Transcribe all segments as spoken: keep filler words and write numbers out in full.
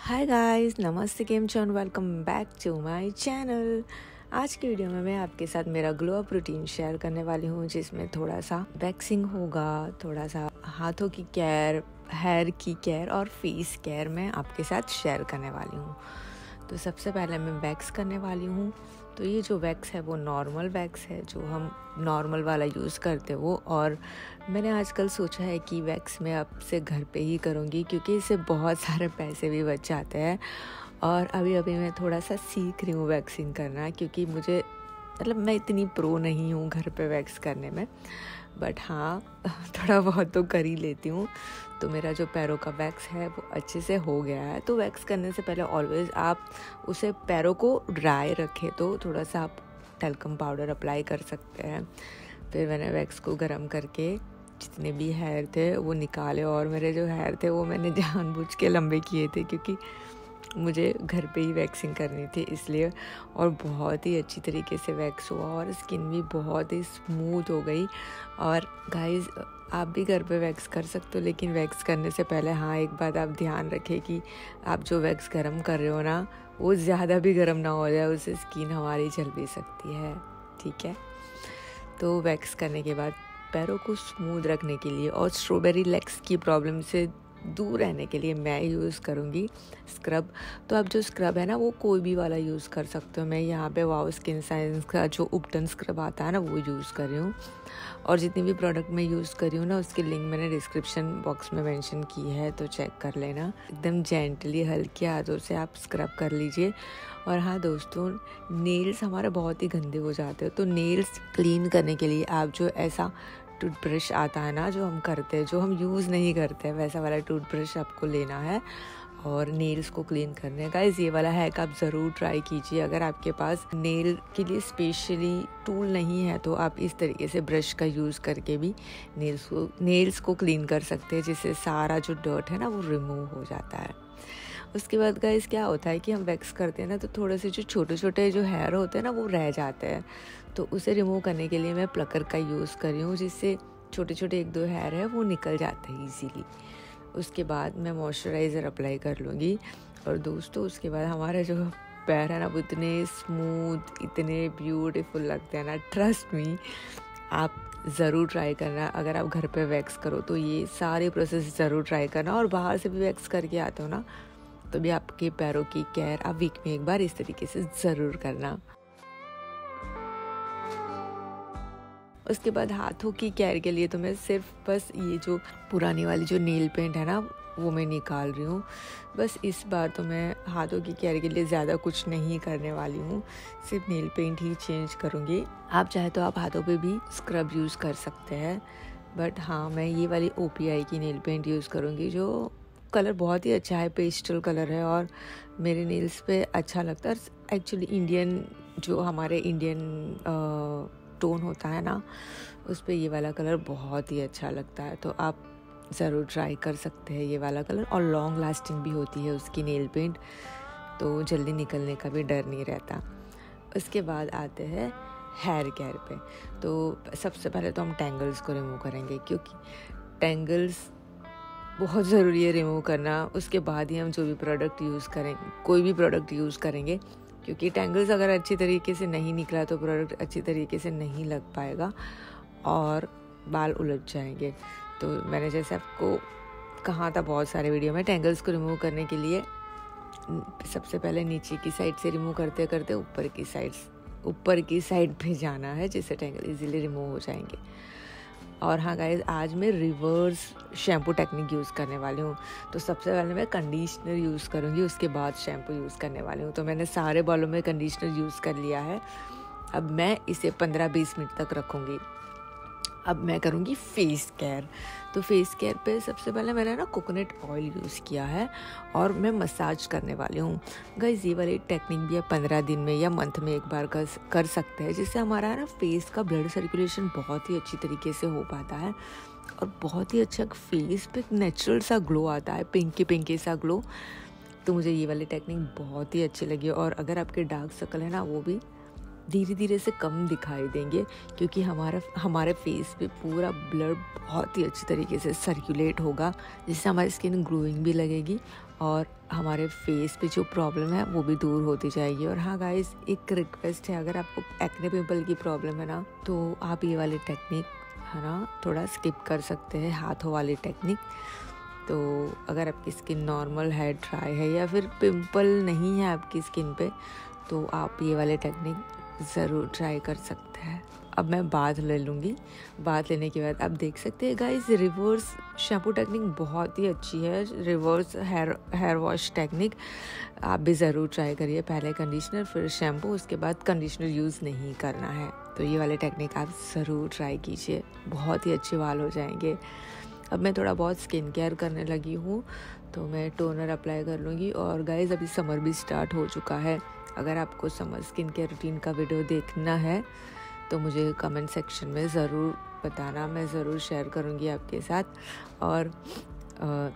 Hi guys, नमस्ते, केम छो and welcome back to my channel. आज की वीडियो में मैं आपके साथ मेरा ग्लो अप रूटीन शेयर करने वाली हूँ, जिसमें थोड़ा सा वैक्सिंग होगा, थोड़ा सा हाथों की केयर, हेयर की केयर और फेस केयर मैं आपके साथ शेयर करने वाली हूँ। तो सबसे पहले मैं वैक्स करने वाली हूँ। तो ये जो वैक्स है वो नॉर्मल वैक्स है, जो हम नॉर्मल वाला यूज़ करते वो। और मैंने आजकल सोचा है कि वैक्स मैं अब से घर पे ही करूँगी, क्योंकि इससे बहुत सारे पैसे भी बच जाते हैं। और अभी अभी मैं थोड़ा सा सीख रही हूँ वैक्सिंग करना, क्योंकि मुझे मतलब मैं इतनी प्रो नहीं हूँ घर पे वैक्स करने में, बट हाँ थोड़ा बहुत तो कर ही लेती हूँ। तो मेरा जो पैरों का वैक्स है वो अच्छे से हो गया है। तो वैक्स करने से पहले ऑलवेज़ आप उसे पैरों को ड्राई रखें, तो थोड़ा सा आप टैल्कम पाउडर अप्लाई कर सकते हैं। फिर मैंने वैक्स को गर्म करके जितने भी हेयर थे वो निकाले, और मेरे जो हेयर थे वो मैंने जानबूझ के लंबे किए थे, क्योंकि मुझे घर पे ही वैक्सिंग करनी थी इसलिए। और बहुत ही अच्छी तरीके से वैक्स हुआ और स्किन भी बहुत ही स्मूथ हो गई। और गाइस, आप भी घर पे वैक्स कर सकते हो, लेकिन वैक्स करने से पहले हाँ एक बात आप ध्यान रखें कि आप जो वैक्स गर्म कर रहे हो ना, वो ज़्यादा भी गर्म ना हो जाए, उससे स्किन हमारी जल भी सकती है, ठीक है। तो वैक्स करने के बाद पैरों को स्मूथ रखने के लिए और स्ट्रॉबेरी लेग्स की प्रॉब्लम से दूर रहने के लिए मैं यूज़ करूँगी स्क्रब। तो आप जो स्क्रब है ना, वो कोई भी वाला यूज़ कर सकते हो। मैं यहाँ पे वाओ स्किन साइंस का जो उपटन स्क्रब आता है ना, वो यूज़ कर रही हूँ। और जितनी भी प्रोडक्ट मैं यूज़ कर रही हूँ ना, उसकी लिंक मैंने डिस्क्रिप्शन बॉक्स में मेंशन की है, तो चेक कर लेना। एकदम जेंटली हल्के हाथों से आप स्क्रब कर लीजिए। और हाँ दोस्तों, नेल्स हमारे बहुत ही गंदे हो जाते हैं, तो नेल्स क्लीन करने के लिए आप जो ऐसा टूथब्रश आता है ना, जो हम करते हैं, जो हम यूज़ नहीं करते हैं, वैसा वाला टूथब्रश आपको लेना है और नेल्स को क्लीन करने का। इस ये वाला हैक आप ज़रूर ट्राई कीजिए। अगर आपके पास नेल के लिए स्पेशली टूल नहीं है, तो आप इस तरीके से ब्रश का यूज़ करके भी नेल्स को नेल्स को क्लीन कर सकते हैं, जिससे सारा जो डर्ट है ना वो रिमूव हो जाता है। उसके बाद गाइस क्या होता है कि हम वैक्स करते हैं ना, तो थोड़े से जो छोटे छोटे जो हेयर होते हैं ना, वो रह जाते हैं। तो उसे रिमूव करने के लिए मैं प्लकर का यूज़ कर रही हूँ, जिससे छोटे छोटे एक दो हेयर है वो निकल जाते हैं ईजीली। उसके बाद मैं मॉइस्चराइज़र अप्लाई कर लूँगी। और दोस्तों, उसके बाद हमारे जो पैर है ना, वो इतने स्मूथ, इतने ब्यूटीफुल लगते हैं ना। ट्रस्ट मी, आप ज़रूर ट्राई करना। अगर आप घर पे वैक्स करो तो ये सारे प्रोसेस ज़रूर ट्राई करना। और बाहर से भी वैक्स करके आते हो ना, तो भी आपके पैरों की केयर आप वीक में एक बार इस तरीके से ज़रूर करना। उसके बाद हाथों की केयर के लिए तो मैं सिर्फ बस ये जो पुरानी वाली जो नेल पेंट है ना, वो मैं निकाल रही हूँ। बस इस बार तो मैं हाथों की केयर के लिए ज़्यादा कुछ नहीं करने वाली हूँ, सिर्फ नेल पेंट ही चेंज करूँगी। आप चाहे तो आप हाथों पे भी स्क्रब यूज़ कर सकते हैं, बट हाँ मैं ये वाली ओ पी आई की नेल पेंट यूज़ करूँगी, जो कलर बहुत ही अच्छा है, पेस्टल कलर है और मेरे नेल्स पे अच्छा लगता है। एक्चुअली इंडियन जो हमारे इंडियन टोन होता है ना, उस पे ये वाला कलर बहुत ही अच्छा लगता है। तो आप ज़रूर ट्राई कर सकते हैं ये वाला कलर। और लॉन्ग लास्टिंग भी होती है उसकी नेल पेंट, तो जल्दी निकलने का भी डर नहीं रहता। उसके बाद आते हैं हेयर केयर पे। तो सबसे पहले तो हम टेंगल्स को रिमूव करेंगे, क्योंकि टेंगल्स बहुत ज़रूरी है रिमूव करना। उसके बाद ही हम जो भी प्रोडक्ट यूज़ करेंगे, कोई भी प्रोडक्ट यूज़ करेंगे, क्योंकि टेंगल्स अगर अच्छी तरीके से नहीं निकला तो प्रोडक्ट अच्छी तरीके से नहीं लग पाएगा और बाल उलझ जाएंगे। तो मैंने जैसे आपको कहा था बहुत सारे वीडियो में, टेंगल्स को रिमूव करने के लिए सबसे पहले नीचे की साइड से रिमूव करते करते ऊपर की साइड ऊपर की साइड पे जाना है, जिससे टेंगल इजीली रिमूव हो जाएंगे। और हाँ गाइस, आज मैं रिवर्स शैम्पू टेक्निक यूज़ करने वाली हूँ। तो सबसे पहले मैं कंडीशनर यूज़ करूँगी, उसके बाद शैम्पू यूज़ करने वाली हूँ। तो मैंने सारे बालों में कंडीशनर यूज़ कर लिया है। अब मैं इसे पंद्रह बीस मिनट तक रखूँगी। अब मैं करूँगी फेस केयर। तो फेस केयर पे सबसे पहले मैंने ना कोकोनट ऑयल यूज़ किया है और मैं मसाज करने वाली हूँ। गाइस, ये वाली टेक्निक भी आप पंद्रह दिन में या मंथ में एक बार कर कर सकते हैं, जिससे हमारा ना फेस का ब्लड सर्कुलेशन बहुत ही अच्छी तरीके से हो पाता है और बहुत ही अच्छा फेस पे नेचुरल सा ग्लो आता है, पिंकी पिंकी सा ग्लो। तो मुझे ये वाली टेक्निक बहुत ही अच्छी लगी। और अगर आपके डार्क सर्कल है ना, वो भी धीरे धीरे से कम दिखाई देंगे, क्योंकि हमारा हमारे फेस पे पूरा ब्लड बहुत ही अच्छी तरीके से सर्कुलेट होगा, जिससे हमारी स्किन ग्लोइंग भी लगेगी और हमारे फेस पे जो प्रॉब्लम है वो भी दूर होती जाएगी। और हाँ गाइस, एक रिक्वेस्ट है, अगर आपको एक्ने पिंपल की प्रॉब्लम है ना, तो आप ये वाली टेक्निक है ना थोड़ा स्किप कर सकते हैं, हाथों वाली टेक्निक। तो अगर आपकी स्किन नॉर्मल है, ड्राई है, या फिर पिंपल नहीं है आपकी स्किन पे, तो आप ये वाले टेक्निक ज़रूर ट्राई कर सकते हैं। अब मैं बाथ ले लूँगी। बाथ लेने के बाद आप देख सकते हैं गाइस, रिवर्स शैम्पू टेक्निक बहुत ही अच्छी है। Reverse hair hair wash technique आप भी ज़रूर ट्राई करिए। पहले कंडीशनर, फिर शैम्पू, उसके बाद कंडीशनर यूज़ नहीं करना है। तो ये वाले टेक्निक आप ज़रूर ट्राई कीजिए, बहुत ही अच्छे बाल हो जाएंगे। अब मैं थोड़ा बहुत स्किन केयर करने लगी हूँ, तो मैं टोनर अप्लाई कर लूँगी। और गाइस, अभी समर भी स्टार्ट हो चुका है। अगर आपको समर स्किन केयर रूटीन का वीडियो देखना है तो मुझे कमेंट सेक्शन में ज़रूर बताना, मैं ज़रूर शेयर करूँगी आपके साथ। और आ,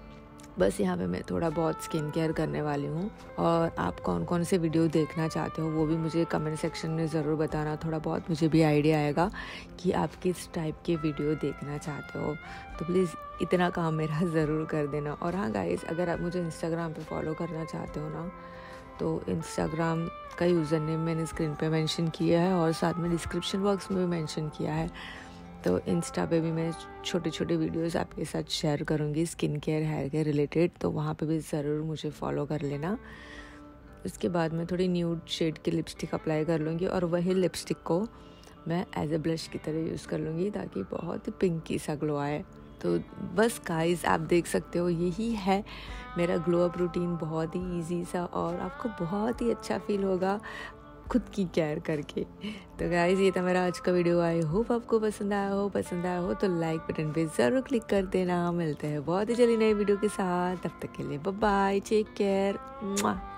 बस यहाँ पे मैं थोड़ा बहुत स्किन केयर करने वाली हूँ। और आप कौन कौन से वीडियो देखना चाहते हो वो भी मुझे कमेंट सेक्शन में ज़रूर बताना। थोड़ा बहुत मुझे भी आइडिया आएगा कि आप किस टाइप के वीडियो देखना चाहते हो। तो प्लीज़ इतना काम मेरा ज़रूर कर देना। और हाँ गाइस, अगर आप मुझे इंस्टाग्राम पे फॉलो करना चाहते हो ना, तो इंस्टाग्राम का यूज़र नेम मैंने स्क्रीन पे मेंशन किया है और साथ में डिस्क्रिप्शन बॉक्स में भी मेंशन किया है। तो इंस्टा पे भी मैं छोटे छोटे वीडियोस आपके साथ शेयर करूँगी skin care, hair care related, तो वहाँ पे भी ज़रूर मुझे फॉलो कर लेना। उसके बाद मैं थोड़ी न्यूड शेड की लिपस्टिक अप्लाई कर लूँगी और वही लिपस्टिक को मैं एज ए ब्लश की तरह यूज़ कर लूँगी, ताकि बहुत ही पिंकी सा ग्लो आए। तो बस गाइस, आप देख सकते हो यही है मेरा ग्लो अप रूटीन, बहुत ही इजी सा, और आपको बहुत ही अच्छा फील होगा खुद की केयर करके। तो गाइस, ये था मेरा आज का वीडियो। आई होप आपको पसंद आया हो। पसंद आया हो तो लाइक बटन पे ज़रूर क्लिक कर देना। मिलते हैं बहुत ही जल्दी नई वीडियो के साथ। तब तक के लिए बाय बाय, टेक केयर।